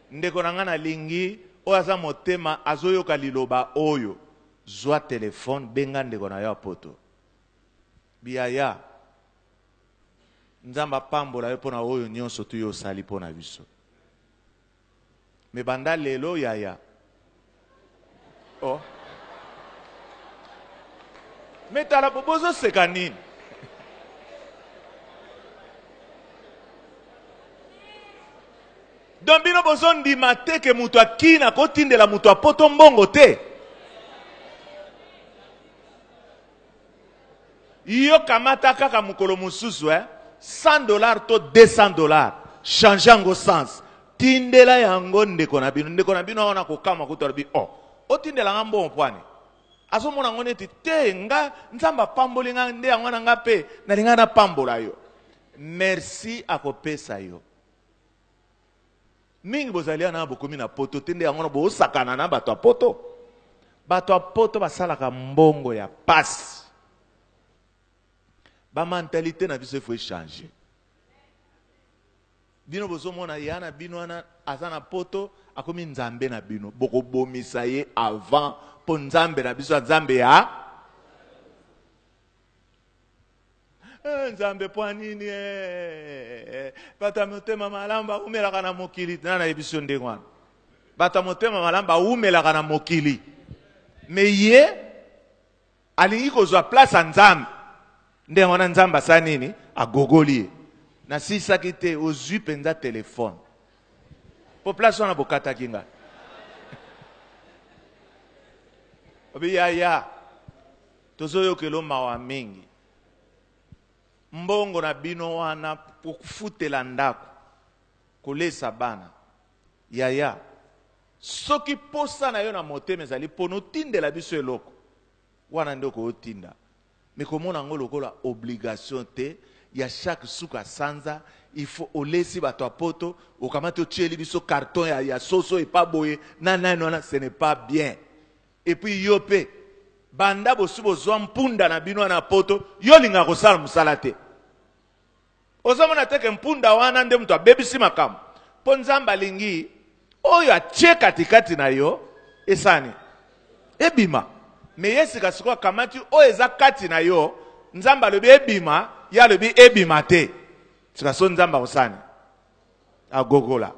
ndeko na nga na lingi oyo aza motema azoyoka liloba oyo zwa telefone benga ndeko na yo poto biyaya nzamba pambola yo pona oyo nyonso tu yo sali pona biso me banda lelo yaya oh metala bozo seka nini donc bino bozo ndima te ke mutu akina kotindela mutu apoto mbongo te yo kamata kaka mukolo mususu $100 to $200 change yango sens tindela yango ndeko na bino wana kokama kutala bi oh otindela nga mbongo pwani azomona ngo neti te nga nzamba pamboli nga nde yango na nga pe nalinga na pambola yo merci akopesa yo mingi bozalia na bokomi na poto tende yango na bosakana na bato a poto basalaka mbongo ya pasi ba mentalité na biso faut changer bino bozomona yana bino ana azana poto akomi nzambe na bino boko bomisa ye avant po nzambe na biso nzambe ya nzambe po nini bata motema malamba umelaka na mokili na yebiso ndengwana bata motema malamba umelaka na mokili me ye alingi kozwa place nzambe ndengwana nzamba sa nini agogoli na sisaki te ozwi penza telefone po place wana bokataki nga obi yaya tozoyokela mawa mingi mbongo na bino wana pokufutela ndako kolesa bana yaya soki posa na yo na motema ezali pono tindela biso eloko wana ndoko otinda mekomona ngo lokola obligation te ya chaque suka sanza il faut olesi bato apoto okamati otieli biso carton ya soso epa boye na ce n'est pas bien et puis yo pe banda bosu bozwa mpunda na bino na poto yo linga kosala musala te ozomona teke mpunda wana nde mtu abebisi makambo po nzamba lingi oyo atie katikati na yo esani ebima me yesika sikoyo kamati oyo eza kati na yo nzamba lobi ebima ya lobi ebima te sika so nzamba kosani agogola.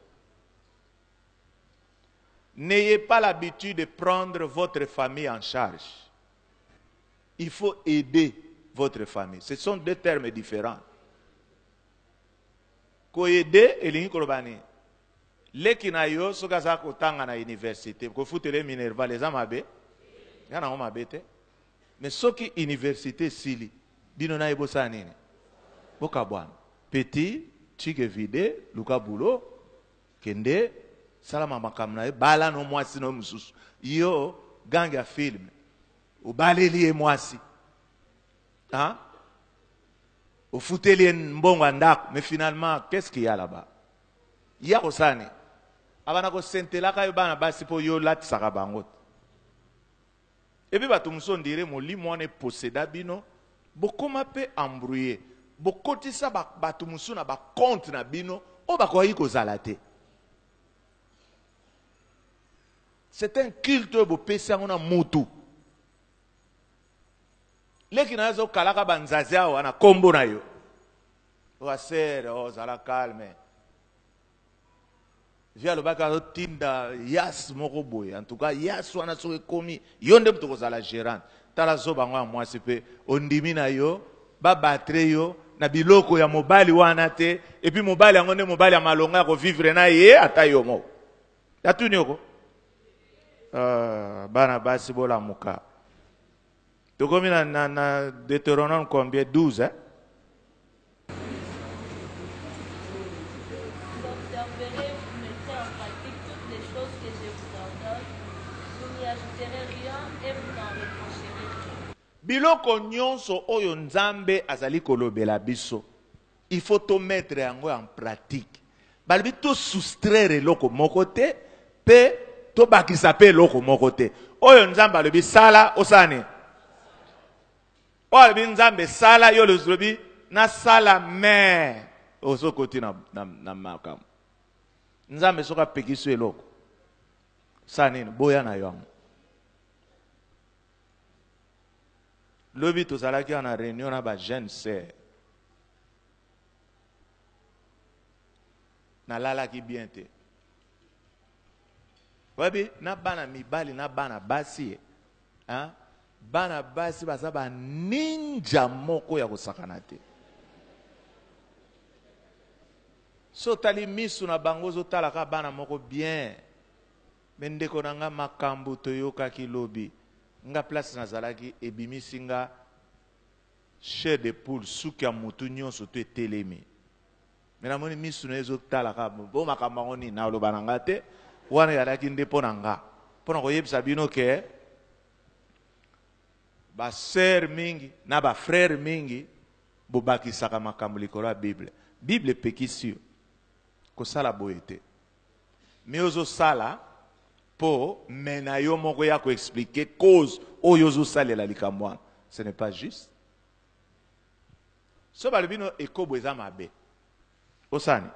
N'ayez pas l'habitude de prendre votre famille en charge. Il faut aider votre famille. Ce sont deux termes différents. Ko aider elingi kolobani leki na yo soka za kotanga na université ko futele Minerva les amabe yana ngoma bete mais soki université sili bino na ebosa nini boka bwana petit chike vide luka bulo kende salama makamna bala no mwasi no mususu yo ganga film ubaleli mwasi hein au fouteli mbongo ndako mais finalement qu'est-ce qu'il y a là-bas il y a osani abana ko sentela ka bana basi po yo latisaka bango et puis bato musondire molimo wana posséda bino bokoma pe embrouiller bokotisa bato musuna ba compte na bino o bakoyi kozala te. C'est un culte bopesi yango na mutu leki na zo kalaka banzazi awa na kombo na yo wa sere o zala calme via le baka tinda yas moko boye en tout cas yas wana so komi yo nde mtu kozala gérant tala zo bango mwasi pe ondimi na yo ba batre yo na biloko ya mobali wana te et puis mobali yango nde mobali ya malonga ko vivre na ye ata yo mo atuni yoko bana basi bola muka tokomi na Deutéronome combien 12 hein. Vous observerez, vous mettrez en pratique toutes les choses que je vous ordonne, vous n'y ajouterez rien et vous n'en reprocherez rien. Biloko nyonso oyo nzambe azali kolobela biso il faut to mettre yango en pratique balobi to soustraire eloko moko te pe to bakisa pe eloko moko te oyo nzambe alobi sala osani oyo alobi nzambe sala yo lobi na sala me osokoti na makambo nzambe soki apekisi eloko sa nini boya na yo. Lobi tozalaki na réunion na ba jeune sœur nalalaki bien te. Wabi na bana mibali na bana basi hein? Bana basi baza ba ninja moko ya kosakana te. So tali misu na bango zo talaka bana moko bien. Mendeko nanga makambo toyoka ki lobi. Nga place nazalaki ebimisi nga chair de poule suki ya mutu nyonso to etelemi. Mena moni misu na ezo talaka bo makambo ngo ni na loba nanga te. Wana yalaki nde pona nga. Pona koyebisa bino ke ba sœur mingi na ba frère mingi bobakisaka makambo likolo ya Bible. Bible pekisi yo kosala boye te. Mais ozo sala po mena yo moko ya ko expliquer cause oyo ozo salela likambo wana. Ce n'est pas juste. So balibino ekobo eza mabe. Osani.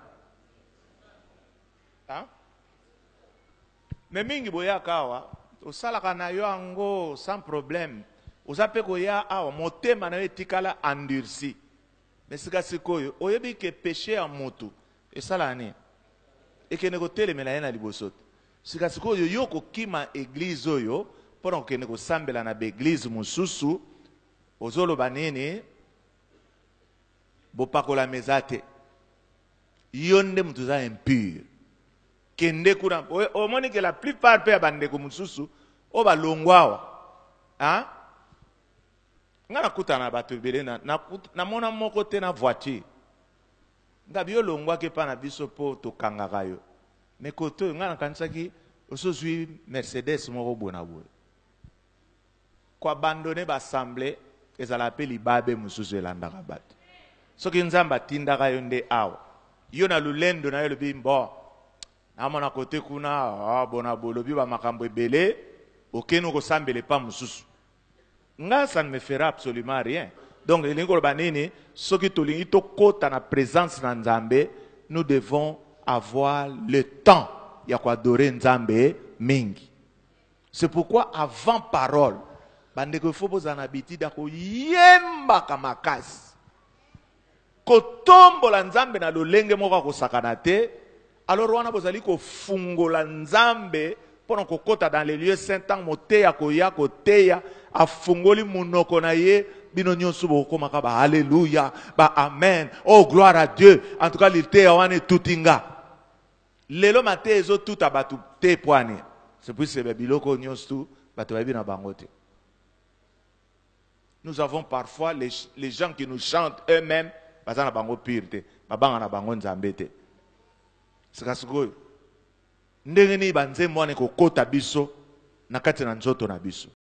Hein? Mais mingi boya kawa osalaka na yo ango sans problème. Ozape koya awa motema na yo etikala endurci. Mais sika sikoyo oyebi ke péché ya motu esala ni ekene kotelemela ye na liboso te. Sika sikoyo yo kokima église oyo mpona kokende kosambela na baeglise mosusu ozoloba nini bopakola meza te. Yo nde mutu za impure. Kende kuna omoni ke la plupart pe ya bandeko mosusu o balongwa awa. Hein? Nga nakutana bato ebele na mona moko te na voiture. Nga biyo longwa ke pa na biso po tokangaka yo. Mais koto nga nakanisaki osozwi Mercedes moko bona boye. Ko abandonner ba assemblée ezala pe libabe mosusu elandaka bato. Soki nzamba tindaka yo nde awa. Yo na lulendo na yo lobi mbo. Amona kote kuna bona bolobi ba makambo ebele okeno ko sambele pa mosusu. Nga ça ne me fera absolument rien. Donc elingo banini soki tolingi to kota na présence na Nzambe, nous devons avoir le temps ya ko adorer Nzambe mingi. C'est pourquoi avant parole bandeko faut bozana habitude ko yemba kamakasi. Kotombola Nzambe na lolenge moko ko sakana te. Alors wana bozali ko fungola Nzambe pendant ko kota dans les lieux saints tant moteya ko ya ko teya afungoli munoko na ye bino nyonso bokomaka ba alléluia ba amen oh gloire à Dieu. En tout cas l'iteya wana tutinga lelo mate ezo tuta batu te poani. C'est pour ce biloko nyonso batu ba bina bango te. Nous avons parfois les gens qui nous chantent eux-mêmes bazana bango pire te babanga na bango Nzambe te. Sikasikoyo ndenge ni banzembo wana ko kota biso na kati na nzoto na biso.